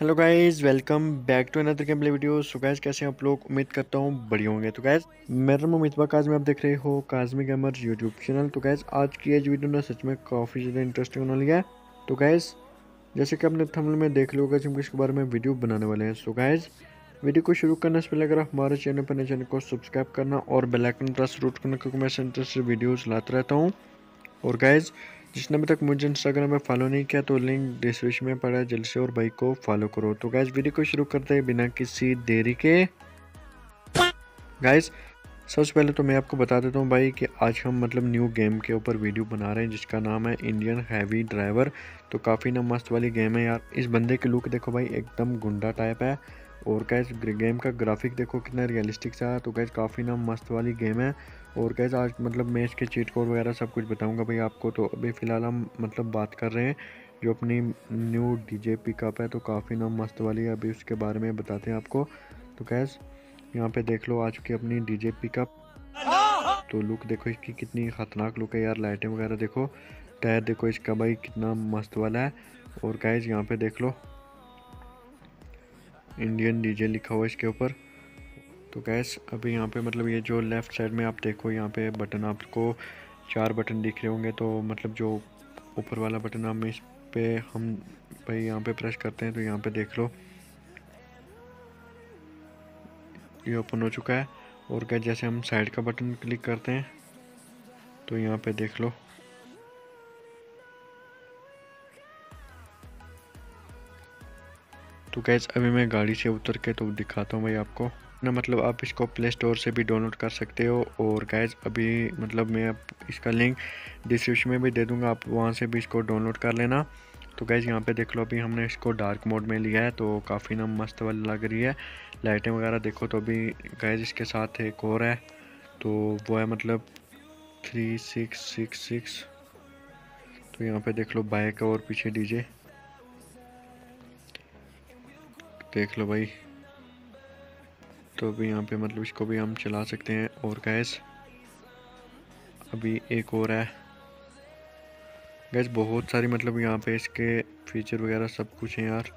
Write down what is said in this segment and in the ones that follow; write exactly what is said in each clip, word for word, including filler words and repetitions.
Hello guys, welcome back to another game play video. So guys, कैसे हैं आप लोग? उम्मीद करता हूँ बढ़िया होंगे। तो गाइस, मेरा नाम अमित काज में आप देख रहे हो काज़मी गेमर यूट्यूब चैनल। तो गाइस, आज की एज वीडियो ना सच में काफ़ी ज़्यादा इंटरेस्टिंग होने लगी है। तो गाइस, जैसे कि आपने थंबनेल में देख लिया होगा कि हम किसके बारे में वीडियो बनाने वाले हैं। सो गाइस, वीडियो को शुरू करने से पहले अगर आप हमारे चैनल पर नए चैनल को सब्सक्राइब करना और बेल आइकन प्रेस जरूर करना, क्योंकि मैं ऐसे इंटरेस्टेड वीडियोज़ लाता रहता हूँ। और गाइज, जिसने अभी तक मुझे इंस्टाग्राम में फॉलो नहीं किया तो लिंक डिस्क्रिप्शन में पड़ा है, जल्द से और भाई को फॉलो करो। तो गाइज, वीडियो को शुरू करते हैं बिना किसी देरी के। गाइज, सबसे पहले तो मैं आपको बता देता हूँ भाई कि आज हम मतलब न्यू गेम के ऊपर वीडियो बना रहे हैं जिसका नाम है इंडियन हैवी ड्राइवर। तो काफ़ी ना मस्त वाली गेम है यार। इस बंदे की लुक देखो भाई, एकदम गुंडा टाइप है। और गैस, गेम का ग्राफिक देखो कितना रियलिस्टिक सा है। तो गैस, काफ़ी ना मस्त वाली गेम है। और गैस, आज मतलब मैं इसके चीट कोड वगैरह सब कुछ बताऊंगा भाई आपको। तो अभी फ़िलहाल हम मतलब बात कर रहे हैं जो अपनी न्यू डीजे पिकअप है, तो काफ़ी ना मस्त वाली है। अभी उसके बारे में बताते हैं आपको। तो गैस, यहाँ पे देख लो आ चुकी है अपनी डीजे पिकअप। तो लुक देखो इसकी, कितनी ख़तरनाक लुक है यार। लाइटें वगैरह देखो, टायर देखो इसका भाई कितना मस्त वाला है। और गाइस, यहाँ पे देख लो इंडियन डीजे लिखा हुआ है इसके ऊपर। तो गैस, अभी यहाँ पे मतलब ये जो लेफ़्ट साइड में आप देखो, यहाँ पे बटन आपको चार बटन दिख रहे होंगे। तो मतलब जो ऊपर वाला बटन हम इस पे हम भाई यहाँ पे प्रेस करते हैं तो यहाँ पे देख लो ये ओपन हो चुका है। और क्या, जैसे हम साइड का बटन क्लिक करते हैं तो यहाँ पे देख लो तो गैस, अभी मैं गाड़ी से उतर के तो दिखाता हूँ भाई आपको ना। मतलब आप इसको प्ले स्टोर से भी डाउनलोड कर सकते हो। और गैस, अभी मतलब मैं अब इसका लिंक डिस्क्रिप्शन में भी दे दूँगा, आप वहाँ से भी इसको डाउनलोड कर लेना। तो गैस, यहाँ पे देख लो अभी हमने इसको डार्क मोड में लिया है, तो काफ़ी ना मस्त वाली लग रही है। लाइटें वगैरह देखो। तो अभी गैस, इसके साथ एक और है, तो वो है मतलब थ्री सिक्स सिक्स सिक्स। तो यहाँ पे देख लो बाइक और पीछे डीजे देख लो भाई। तो अभी यहाँ पे मतलब इसको भी हम चला सकते हैं। और गैस, अभी एक और है गैस, बहुत सारी मतलब यहाँ पे इसके फीचर वगैरह सब कुछ है यार।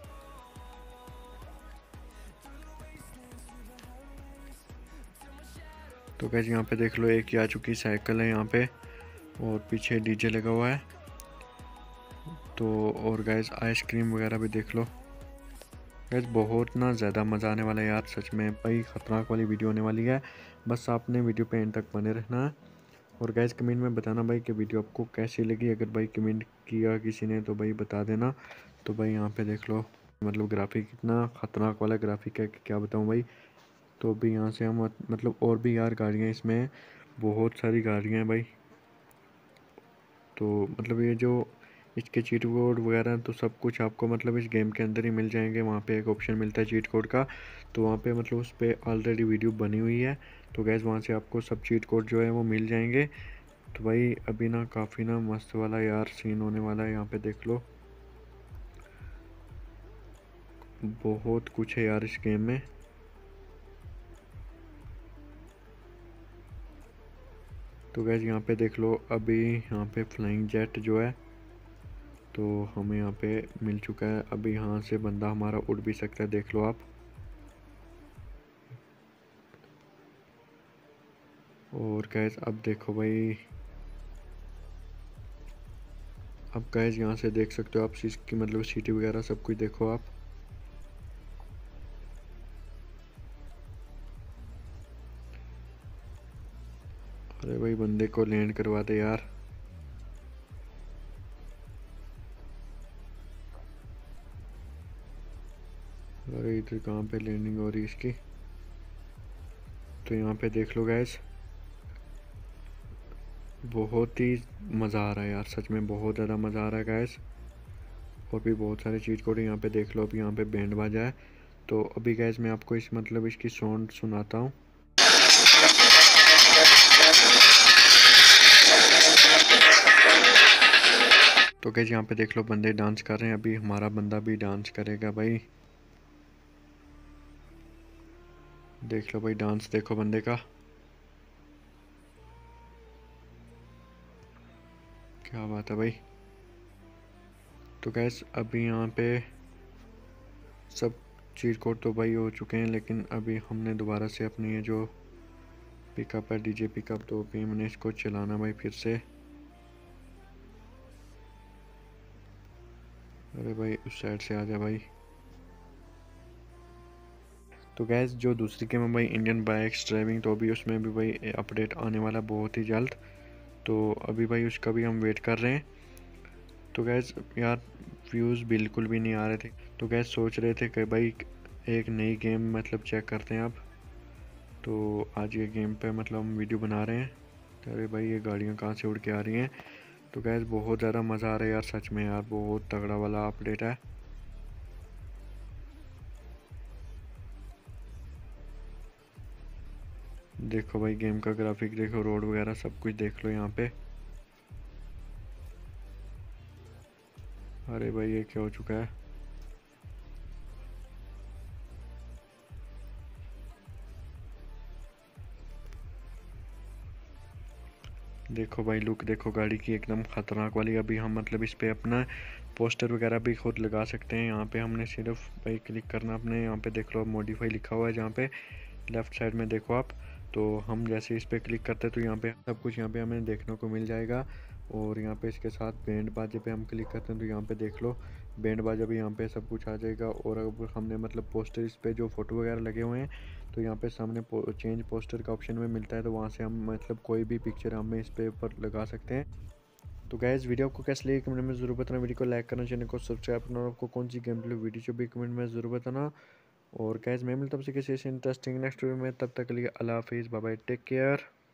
तो गैस, यहाँ पे देख लो एक ही आ चुकी साइकिल है यहाँ पे, और पीछे डीजे लगा हुआ है। तो और गैस, आइसक्रीम वगैरह भी देख लो। गैस, बहुत ना ज़्यादा मज़ा आने वाला है यार, सच में भाई ख़तरनाक वाली वीडियो होने वाली है। बस आपने वीडियो पे एंड तक बने रहना है। और गैस, कमेंट में बताना भाई कि वीडियो आपको कैसी लगी। अगर भाई कमेंट किया किसी ने तो भाई बता देना। तो भाई यहाँ पे देख लो मतलब ग्राफिक कितना ख़तरनाक वाला ग्राफिक है कि क्या बताऊँ भाई। तो अभी यहाँ से हम मतलब और भी यार गाड़ियाँ, इसमें बहुत सारी गाड़ियाँ हैं भाई। तो मतलब ये जो इसके चीट कोड वगैरह तो सब कुछ आपको मतलब इस गेम के अंदर ही मिल जाएंगे। वहाँ पे एक ऑप्शन मिलता है चीट कोड का, तो वहाँ पे मतलब उस पर ऑलरेडी वीडियो बनी हुई है। तो गैस, वहाँ से आपको सब चीट कोड जो है वो मिल जाएंगे। तो भाई अभी ना काफ़ी ना मस्त वाला यार सीन होने वाला है। यहाँ पे देख लो बहुत कुछ है यार इस गेम में। तो गैस, यहाँ पे देख लो अभी यहाँ पे फ्लाइंग जेट जो है तो हमें यहाँ पे मिल चुका है। अभी यहाँ से बंदा हमारा उड़ भी सकता है, देख लो आप। और गैस, अब देखो भाई, अब गैस यहाँ से देख सकते हो आप इसकी मतलब सिटी वगैरह सब कुछ देखो आप। अरे भाई, बंदे को लैंड करवा दे यार। अरे इधर कहाँ पे लैंडिंग हो रही है इसकी। तो यहाँ पे देख लो गैस, बहुत ही मज़ा आ रहा है यार, सच में बहुत ज़्यादा मज़ा आ रहा है गैस। और भी बहुत सारे चीज़ कोड यहाँ पे देख लो। अभी यहाँ पे बैंड बाजा है। तो अभी गैस, मैं आपको इस मतलब इसकी साउंड सुनाता हूँ। तो गैस, यहाँ पे देख लो बंदे डांस कर रहे हैं। अभी हमारा बंदा भी डांस करेगा भाई। देख लो भाई, डांस देखो बंदे का, क्या बात है भाई। तो गैस, अभी यहाँ पे सब चीट कोड तो भाई हो चुके हैं, लेकिन अभी हमने दोबारा से अपनी ये जो पिकअप है डीजे पिकअप, तो अभी हमने इसको चलाना भाई फिर से। अरे भाई उस साइड से आ जा भाई। तो गैस जो दूसरी गेम है भाई इंडियन बाइक्स ड्राइविंग, तो अभी उसमें भी भाई अपडेट आने वाला बहुत ही जल्द, तो अभी भाई उसका भी हम वेट कर रहे हैं। तो गैस यार व्यूज़ बिल्कुल भी नहीं आ रहे थे, तो गैस सोच रहे थे कि भाई एक नई गेम मतलब चेक करते हैं अब। तो आज ये गेम पे मतलब हम वीडियो बना रहे हैं। तो अरे भाई ये गाड़ियाँ कहाँ से उड़ के आ रही हैं। तो गैस बहुत ज़्यादा मज़ा आ रहा है यार, सच में यार बहुत तगड़ा वाला अपडेट है। देखो भाई गेम का ग्राफिक देखो, रोड वगैरह सब कुछ देख लो यहाँ पे। अरे भाई ये क्या हो चुका है। देखो भाई लुक देखो गाड़ी की एकदम ख़तरनाक वाली। अभी हम मतलब इस पे अपना पोस्टर वगैरह भी खुद लगा सकते हैं। यहाँ पे हमने सिर्फ भाई क्लिक करना अपने, यहाँ पे देख लो मॉडिफाई लिखा हुआ है जहाँ पे लेफ़्ट साइड में देखो आप। तो हम जैसे इस पे क्लिक करते हैं तो यहाँ पे सब कुछ यहाँ पे हमें देखने को मिल जाएगा। और यहाँ पे इसके साथ बैंड बाजे पे हम क्लिक करते हैं तो यहाँ पे देख लो बैंड बाजा भी यहाँ पे सब कुछ आ जाएगा। और अगर हमने मतलब पोस्टर इस पे जो फ़ोटो वगैरह लगे हुए हैं तो यहाँ पे सामने पो, चेंज पोस्टर का ऑप्शन में मिलता है, तो वहाँ से हम मतलब कोई भी पिक्चर हमें इस पे ऊपर लगा सकते हैं। तो गैस वीडियो को कैसे लगी कमेंट में ज़रूर बताना, वीडियो को लाइक करना, चैनल को सब्सक्राइब करना, और आपको कौन सी गेम प्ले वीडियो जो भी कमेंट में ज़रूर बताना। और गैस मैं मिलता हूँ आपसे किसी इंटरेस्टिंग नेक्स्ट वीडियो में, तब तक के लिए अल्लाह हाफिज़, बाय बाय, टेक केयर।